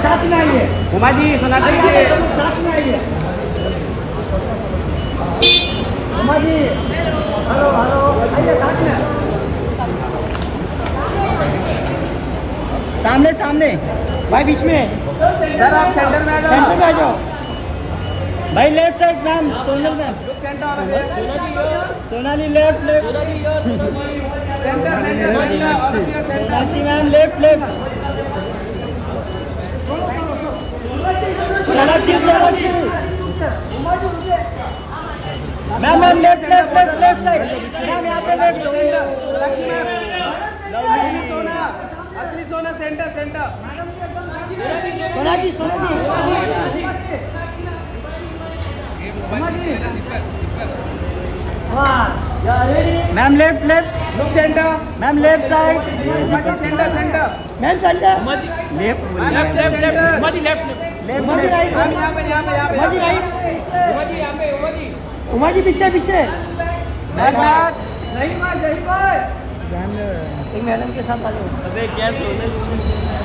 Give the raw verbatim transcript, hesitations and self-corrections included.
साथ में आइए। उमा जी सोनाली जी साथ में आइए। उमा जी हेलो हेलो आइए साथ में। सामने सामने भाई बीच में। सर आप सेंटर में आ जाओ। सेंटर में आ जाओ भाई। Left side ma'am Sonal ma'am. Sonali left left. Centre centre Sonakshi ma'am left left. Sonakshi Sonakshi ma'am ma'am left left left left side ma'am यहाँ पे लेफ्ट। सोना असली सोना centre centre. Sona ji Sona ji ma'am left left look centre. Ma'am left side. Centre centre ma'am centre. Left left left left Uma ji left left Uma ji right. हम यहाँ पे यहाँ पे यहाँ पे उमा जी राइट। उमा जी यहाँ पे उमा जी उमा जी पीछे पीछे। नहीं मार नहीं मार। एक मैडम के साथ आ जाओ। अबे क्या सोने